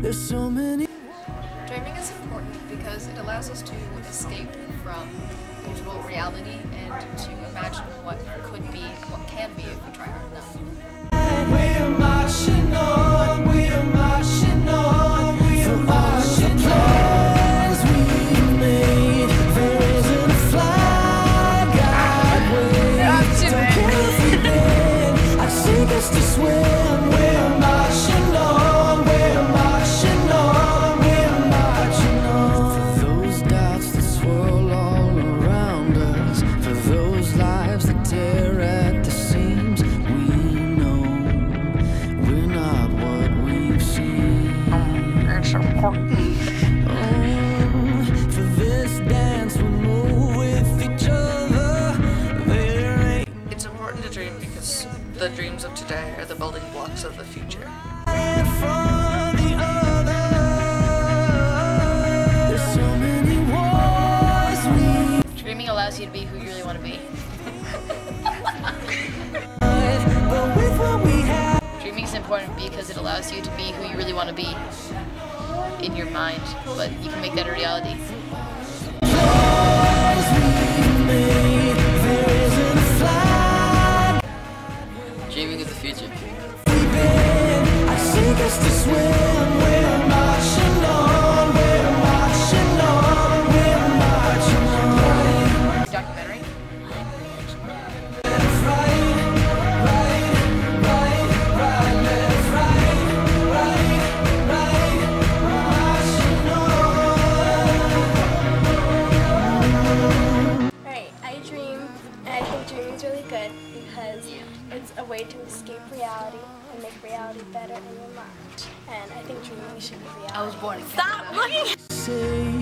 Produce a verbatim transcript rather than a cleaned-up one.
There's so many. Dreaming is important because it allows us to escape from usual reality and to imagine what could be, what can be if we try hard enough. We're marching on, we're marching on, we're marching on. We made, there isn't a flag I wave. Don't care if we win, I seek us to swim. We're marching on, we're marching on, we're marching on. For those doubts that swirl all around us, for those lives that tear at the seams, we know we're not what we've seen. It's important. Oh, for this dance we move with each other. There ain't It's important to dream because the dreams of today are the building blocks of the future. from the other. There's so many wars we Dreaming allows you to be who you really want to be. fight, but with what we have. Dreaming is important because it allows you to be who you really want to be in your mind, but you can make that a reality. Dreaming of the future. I seek us to swim. We're marching on. We're marching on. We're marching on. Documentary? Left, right, right, right, right, left, right, right, right. Marching on. Right, I dream, and I think dreaming is really good because it's a way to escape reality and make reality better in your mind. And I think dreaming should be reality. I was born in Stop looking! Say